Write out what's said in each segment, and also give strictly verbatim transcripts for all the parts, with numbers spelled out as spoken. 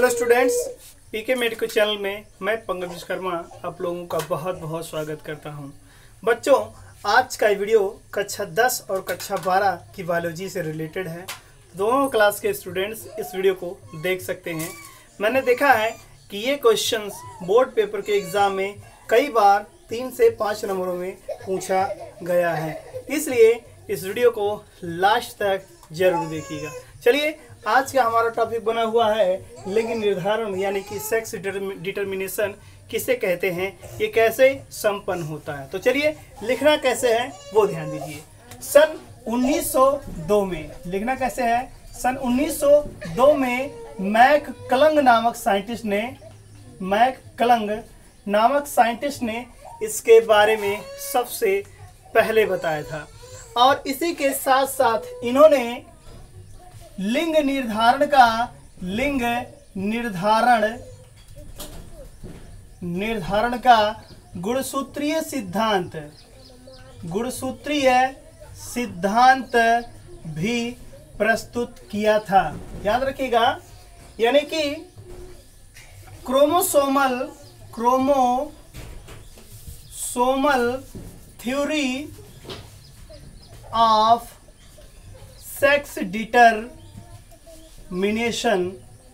Hello students, PK medical channel में मैं पंकज विश्वकर्मा आप लोगों का बहुत बहुत स्वागत करता हूं। बच्चों, आज का वीडियो कक्षा दस और कक्षा बारह की बायोलॉजी से रिलेटेड है। दोनों क्लास के स्टूडेंट्स इस वीडियो को देख सकते हैं। मैंने देखा है कि ये क्वेश्चंस बोर्ड पेपर के एग्ज़ाम में कई बार तीन से पाँच नंबरों में पूछा गया है, इसलिए इस वीडियो को लास्ट तक जरूर देखिएगा। चलिए, आज का हमारा टॉपिक बना हुआ है लिंग निर्धारण यानी कि सेक्स डिटर्मिनेशन किसे कहते हैं, ये कैसे संपन्न होता है। तो चलिए, लिखना कैसे है वो ध्यान दीजिए। सन उन्नीस सौ दो में लिखना कैसे है। सन उन्नीस सौ दो में मैक क्लंग नामक साइंटिस्ट ने मैक क्लंग नामक साइंटिस्ट ने इसके बारे में सबसे पहले बताया था, और इसी के साथ साथ इन्होंने लिंग निर्धारण का लिंग निर्धारण निर्धारण का गुणसूत्रीय सिद्धांत गुणसूत्रीय सिद्धांत भी प्रस्तुत किया था। याद रखिएगा, यानी कि chromosomal chromosomal theory of sex determination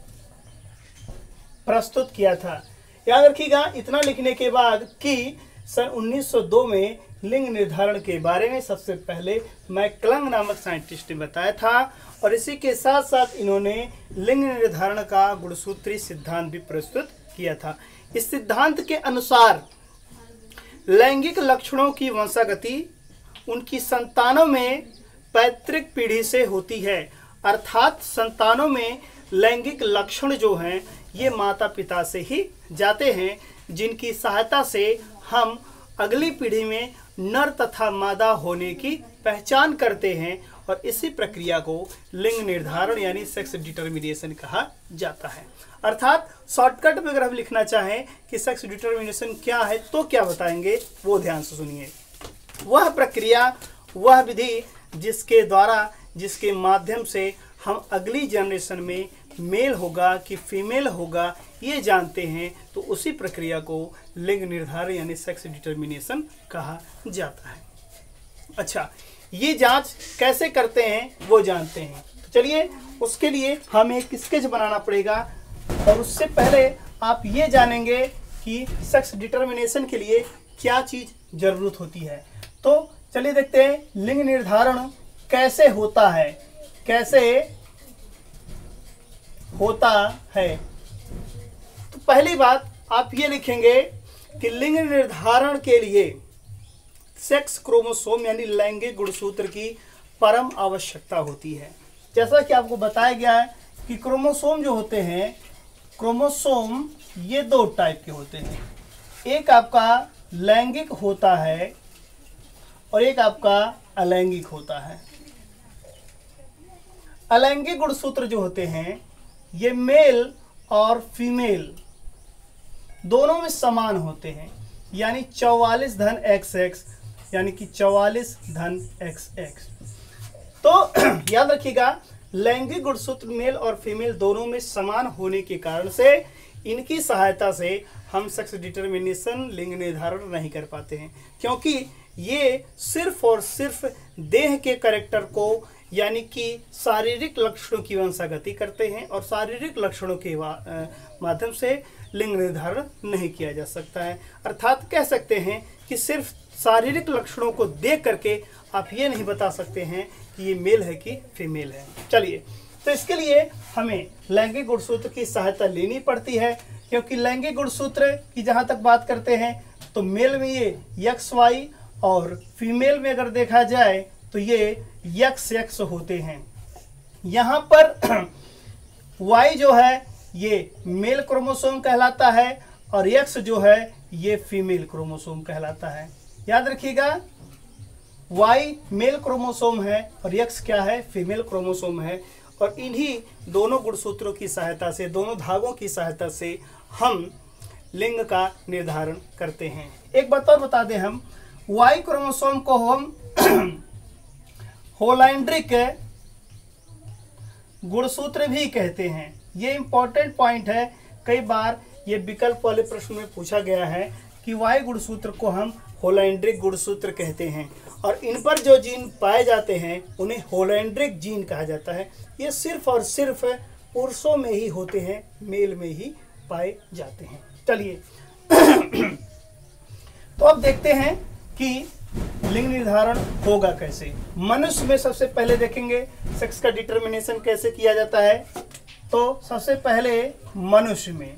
प्रस्तुत किया था। याद रखिएगा, इतना लिखने के बाद कि सन उन्नीस सौ दो में लिंग निर्धारण के बारे में सबसे पहले मैक्लंग नामक साइंटिस्ट ने बताया था, और इसी के साथ साथ इन्होंने लिंग निर्धारण का गुणसूत्री सिद्धांत भी प्रस्तुत किया था। इस सिद्धांत के अनुसार लैंगिक लक्षणों की वंशागति उनकी संतानों में पैतृक पीढ़ी से होती है, अर्थात संतानों में लैंगिक लक्षण जो हैं ये माता पिता से ही जाते हैं, जिनकी सहायता से हम अगली पीढ़ी में नर तथा मादा होने की पहचान करते हैं, और इसी प्रक्रिया को लिंग निर्धारण यानी सेक्स डिटर्मिनेशन कहा जाता है। अर्थात शॉर्टकट में अगर हम लिखना चाहें कि सेक्स डिटर्मिनेशन क्या है तो क्या बताएंगे, वो ध्यान से सुनिए। वह प्रक्रिया, वह विधि जिसके द्वारा जिसके माध्यम से हम अगली जनरेशन में मेल होगा कि फीमेल होगा ये जानते हैं, तो उसी प्रक्रिया को लिंग निर्धारण यानी सेक्स डिटर्मिनेशन कहा जाता है। अच्छा, ये जांच कैसे करते हैं वो जानते हैं। तो चलिए, उसके लिए हमें एक स्केच बनाना पड़ेगा, और उससे पहले आप ये जानेंगे कि सेक्स डिटर्मिनेशन के लिए क्या चीज़ ज़रूरत होती है। तो चलिए देखते हैं लिंग निर्धारण कैसे होता है कैसे होता है। तो पहली बात आप ये लिखेंगे कि लिंग निर्धारण के लिए सेक्स क्रोमोसोम यानी लैंगिक गुणसूत्र की परम आवश्यकता होती है। जैसा कि आपको बताया गया है कि क्रोमोसोम जो होते हैं, क्रोमोसोम ये दो टाइप के होते हैं। एक आपका लैंगिक होता है और एक आपका अलैंगिक होता है। अलैंगिक गुणसूत्र जो होते हैं ये मेल और फीमेल दोनों में समान होते हैं, यानी चौवालीस धन एक्स एक्स यानी कि चौवालीस धन एक्स एक्स। तो याद रखिएगा, लैंगिक गुणसूत्र मेल और फीमेल दोनों में समान होने के कारण से इनकी सहायता से हम सेक्स डिटर्मिनेशन लिंग निर्धारण नहीं कर पाते हैं, क्योंकि ये सिर्फ और सिर्फ देह के कैरेक्टर को यानी कि शारीरिक लक्षणों की वंशागति करते हैं, और शारीरिक लक्षणों के माध्यम से लिंग निर्धारण नहीं किया जा सकता है। अर्थात कह सकते हैं कि सिर्फ शारीरिक लक्षणों को देख करके आप ये नहीं बता सकते हैं कि ये मेल है कि फीमेल है। चलिए, तो इसके लिए हमें लैंगिक गुणसूत्र की सहायता लेनी पड़ती है, क्योंकि लैंगिक गुणसूत्र की जहाँ तक बात करते हैं तो मेल में ये एक्स वाई और फीमेल में अगर देखा जाए तो ये एक्स एक्स होते हैं। यहाँ पर वाई जो है ये मेल क्रोमोसोम कहलाता है, और एक्स जो है ये फीमेल क्रोमोसोम कहलाता है। याद रखिएगा, वाई मेल क्रोमोसोम है और एक्स क्या है, फीमेल क्रोमोसोम है, और इन्हीं दोनों गुणसूत्रों की सहायता से, दोनों धागों की सहायता से हम लिंग का निर्धारण करते हैं। एक बात और बता दें, हम वाई क्रोमोसोम को हम होलाइंड्रिक गुणसूत्र भी कहते हैं। ये इंपॉर्टेंट पॉइंट है, कई बार ये विकल्प वाले प्रश्न में पूछा गया है कि वाई गुणसूत्र को हम होलोएंड्रिक गुणसूत्र कहते हैं और इन पर जो जीन पाए जाते हैं उन्हें होलोएंड्रिक जीन कहा जाता है। ये सिर्फ और सिर्फ पुरुषों में ही होते हैं, मेल में ही पाए जाते हैं। चलिए तो अब देखते हैं कि लिंग निर्धारण होगा कैसे। मनुष्य में सबसे पहले देखेंगे सेक्स का डिटर्मिनेशन कैसे किया जाता है। तो सबसे पहले मनुष्य में,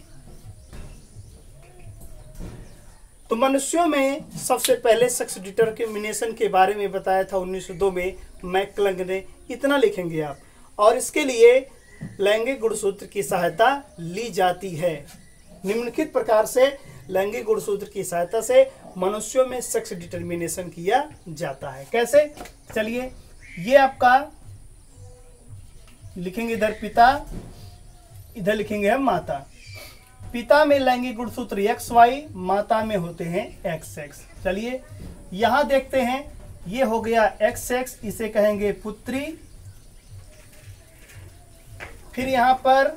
तो मनुष्यों में सबसे पहले सेक्स डिटर्मिनेशन के बारे में बताया था उन्नीस सौ दो में मैकक्लंग ने। इतना लिखेंगे आप, और इसके लिए लैंगिक गुणसूत्र की सहायता ली जाती है। निम्नलिखित प्रकार से लैंगिक गुणसूत्र की सहायता से मनुष्यों में सेक्स डिटर्मिनेशन किया जाता है। कैसे? चलिए, ये आपका लिखेंगे इधर पिता, इधर लिखेंगे हम माता। पिता में लैंगिक गुणसूत्र एक्स वाई, माता में होते हैं एक्स एक्स। चलिए यहां देखते हैं, ये हो गया एक्स एक्स, इसे कहेंगे पुत्री। फिर यहां पर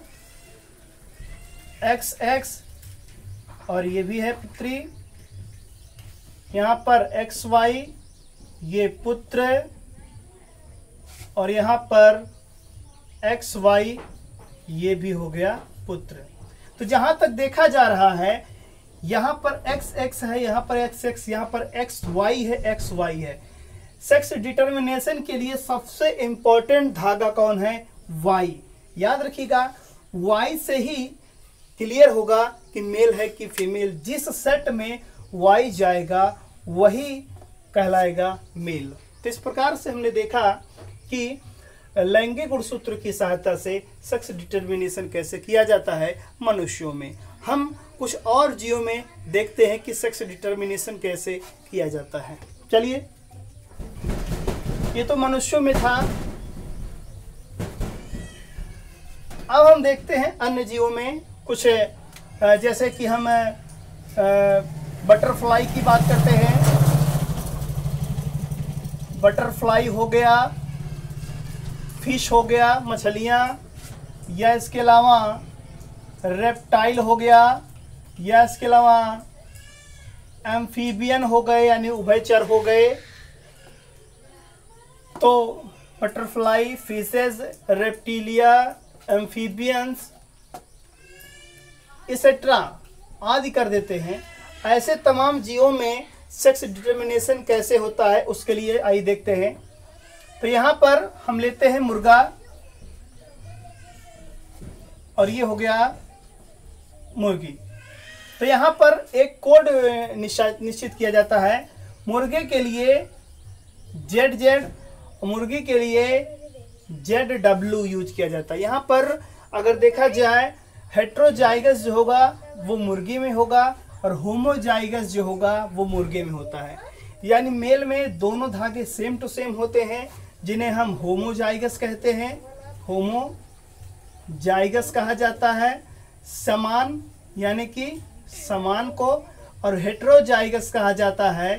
एक्स एक्स और ये भी है पुत्री। यहां पर एक्स वाई, ये पुत्र, और यहां पर एक्स वाई, ये भी हो गया पुत्र। तो जहां तक देखा जा रहा है, यहां पर एक्स एक्स है, यहां पर एक्स एक्स, यहां पर एक्स वाई है, एक्स वाई है। सेक्स डिटर्मिनेशन के लिए सबसे इंपॉर्टेंट धागा कौन है? वाई। याद रखिएगा, वाई से ही क्लियर होगा कि मेल है कि फीमेल। जिस सेट में वाई जाएगा वही कहलाएगा मेल। तो इस प्रकार से हमने देखा कि लैंगिक गुणसूत्र की सहायता से सेक्स डिटर्मिनेशन कैसे किया जाता है मनुष्यों में। हम कुछ और जीवों में देखते हैं कि सेक्स डिटर्मिनेशन कैसे किया जाता है। चलिए, ये तो मनुष्यों में था। अब हम देखते हैं अन्य जीवों में कुछ, जैसे कि हम बटरफ्लाई की बात करते हैं। बटरफ्लाई हो गया, फिश हो गया, मछलियाँ, या इसके अलावा रेप्टाइल हो गया, या इसके अलावा एम्फीबियन हो गए यानी उभयचर हो गए। तो butterfly, fishes, reptilia, amphibians etcetera आदि कर देते हैं। ऐसे तमाम जीवों में सेक्स डिटर्मिनेशन कैसे होता है उसके लिए आइए देखते हैं। तो यहाँ पर हम लेते हैं मुर्गा, और ये हो गया मुर्गी। तो यहाँ पर एक कोड निश्चित किया जाता है। मुर्गे के लिए जेड जेड, मुर्गी के लिए जेड डब्ल्यू यूज किया जाता है। यहाँ पर अगर देखा जाए, हेट्रोजाइगस जो होगा वो मुर्गी में होगा और होमोजाइगस जो होगा वो मुर्गे में होता है। यानी मेल में दोनों धागे सेम टू सेम होते हैं, जिन्हें हम होमोजाइगस कहते हैं। होमोजाइगस कहा जाता है समान, यानी कि समान को, और हेट्रोजाइगस कहा जाता है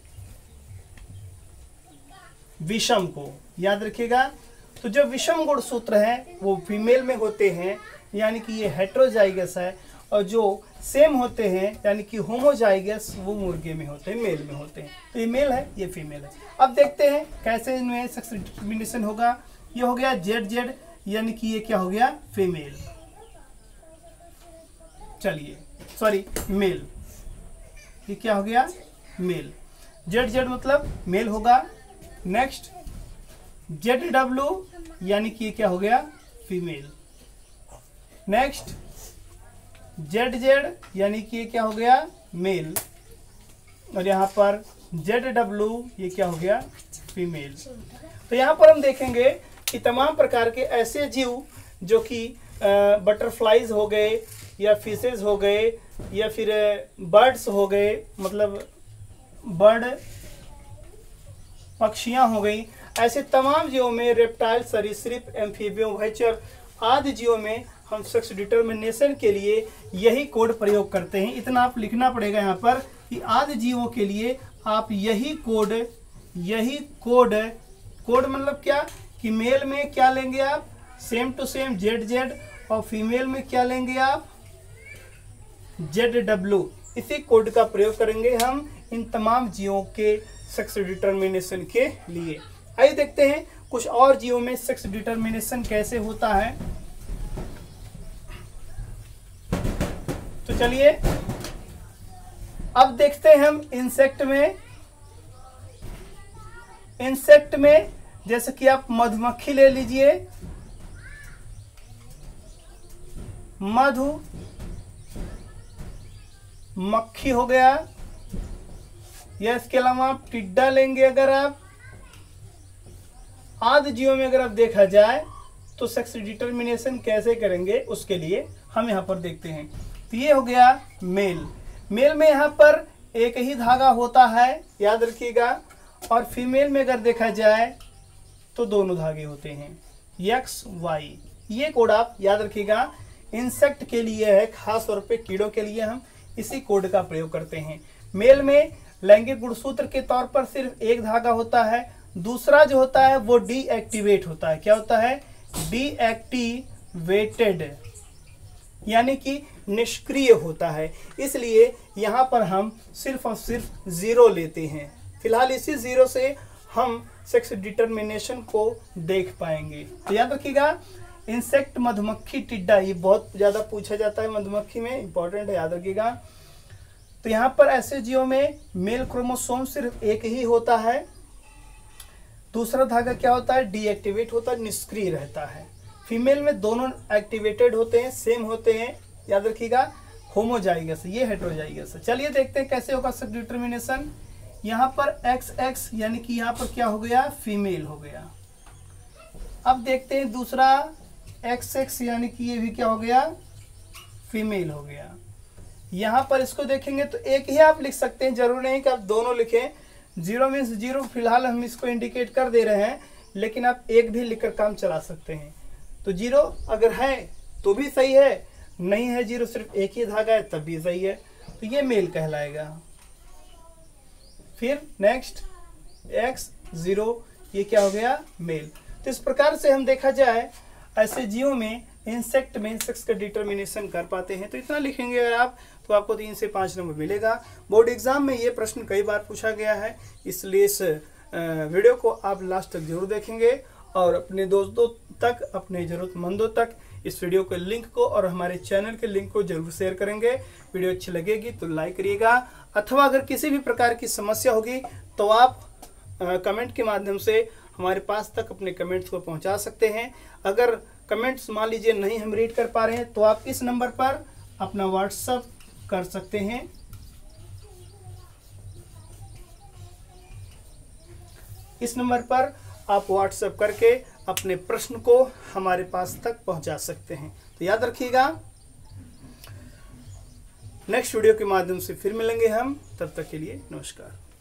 विषम को। याद रखिएगा, तो जो विषम गुणसूत्र हैं वो फीमेल में होते हैं, यानी कि ये हेट्रोजाइगस है, और जो सेम होते हैं यानी कि होमोजाइगस वो मुर्गे में होते हैं, मेल में होते हैं। तो ये मेल है, ये फीमेल है। अब देखते हैं कैसे इनमें सेक्स डिटर्मिनेशन होगा। ये हो गया जेड जेड, यानी कि ये क्या हो गया? फीमेल। चलिए, सॉरी मेल, ये क्या हो गया? मेल। जेड जेड मतलब मेल होगा। नेक्स्ट जेड डब्ल्यू, यानी कि ये क्या हो गया? फीमेल। नेक्स्ट जेड जेड, यानी कि ये क्या हो गया? मेल। और यहाँ पर जेड डब्ल्यू, ये क्या हो गया? फीमेल। तो यहाँ पर हम देखेंगे कि तमाम प्रकार के ऐसे जीव जो कि बटरफ्लाइज हो गए, या फिशेज हो गए, या फिर बर्ड्स हो गए, मतलब बर्ड पक्षियाँ हो गई, ऐसे तमाम जीवों में, रेप्टाइल, सरीसृप, एम्फीबियन, उभयचर आदि जीवों में हम सेक्स डिटर्मिनेशन के लिए यही कोड प्रयोग करते हैं। इतना आप लिखना पड़ेगा यहाँ पर कि आदि जीवों के लिए आप यही कोड, यही कोड, कोड मतलब क्या कि मेल में क्या लेंगे आप? Same to same Z Z, और फीमेल में क्या लेंगे आप, जेड डब्ल्यू। इसी कोड का प्रयोग करेंगे हम इन तमाम जीवों के सेक्स डिटर्मिनेशन के लिए। आइए देखते हैं कुछ और जीवों में सेक्स डिटर्मिनेशन कैसे होता है। तो चलिए अब देखते हैं हम इंसेक्ट में। इंसेक्ट में जैसे कि आप मधुमक्खी ले लीजिए, मधु मक्खी हो गया, या इसके अलावा आप टिड्डा लेंगे। अगर आप आदि जीवों में अगर आप देखा जाए तो सेक्स डिटर्मिनेशन कैसे करेंगे उसके लिए हम यहाँ पर देखते हैं। तो ये हो गया मेल। मेल में यहाँ पर एक ही धागा होता है, याद रखिएगा, और फीमेल में अगर देखा जाए तो दोनों धागे होते हैं, एक्स वाई। ये कोड आप याद रखिएगा, इंसेक्ट के लिए है, खास तौर पे कीड़ों के लिए हम इसी कोड का प्रयोग करते हैं। मेल में लैंगिक गुणसूत्र के तौर पर सिर्फ एक धागा होता है, दूसरा जो होता है वो डीएक्टिवेट होता है। क्या होता है, डीएक्टिवेटेड, यानी कि निष्क्रिय होता है। इसलिए यहाँ पर हम सिर्फ और सिर्फ जीरो लेते हैं। फिलहाल इसी जीरो से हम सेक्स डिटर्मिनेशन को देख पाएंगे। तो याद रखिएगा, इंसेक्ट, मधुमक्खी, टिड्डा, ये बहुत ज्यादा पूछा जाता है मधुमक्खी में, इंपॉर्टेंट है, याद रखिएगा। तो यहाँ पर ऐसे जीवों में मेल क्रोमोसोम सिर्फ एक ही होता है, दूसरा धागा क्या होता है, डीएक्टिवेट होता है, निष्क्रिय रहता है। फीमेल में दोनों एक्टिवेटेड होते हैं, सेम होते हैं, याद रखिएगा, होमोजाइगस, ये हेटेरोजाइगस। चलिए देखते हैं कैसे होगा सेक्स डिटर्मिनेशन। यहाँ पर एक्स एक्स यानी कि यहाँ पर क्या हो गया, फीमेल हो गया। अब देखते हैं दूसरा एक्स एक्स यानी कि ये भी क्या हो गया, फीमेल हो गया। यहाँ पर इसको देखेंगे तो एक ही आप लिख सकते हैं, जरूर नहीं कि आप दोनों लिखें। जीरो मीन्स जीरो, फिलहाल हम इसको इंडिकेट कर दे रहे हैं, लेकिन आप एक भी लिखकर काम चला सकते हैं। तो जीरो अगर है तो भी सही है, नहीं है जीरो, सिर्फ एक ही धागा है, तब भी सही है, तो ये मेल कहलाएगा। फिर नेक्स्ट एक्स जीरो, ये क्या हो गया, मेल। तो इस प्रकार से हम देखा जाए ऐसे जीवों में, इंसेक्ट में सेक्स का डिटर्मिनेशन कर पाते हैं। तो इतना लिखेंगे अगर आप तो आपको तीन से पाँच नंबर मिलेगा। बोर्ड एग्जाम में ये प्रश्न कई बार पूछा गया है, इसलिए इस वीडियो को आप लास्ट तक जरूर देखेंगे और अपने दोस्तों तक, अपने ज़रूरतमंदों तक इस वीडियो के लिंक को और हमारे चैनल के लिंक को जरूर शेयर करेंगे। वीडियो अच्छी लगेगी तो लाइक करिएगा, अथवा अगर किसी भी प्रकार की समस्या होगी तो आप आ, कमेंट के माध्यम से हमारे पास तक अपने कमेंट्स को पहुंचा सकते हैं। अगर कमेंट्स मान लीजिए नहीं हम रीड कर पा रहे हैं तो आप इस नंबर पर अपना व्हाट्सएप कर सकते हैं। इस नंबर पर आप व्हाट्सएप करके अपने प्रश्न को हमारे पास तक पहुंचा सकते हैं। तो याद रखिएगा, नेक्स्ट वीडियो के माध्यम से फिर मिलेंगे हम, तब तक के लिए नमस्कार।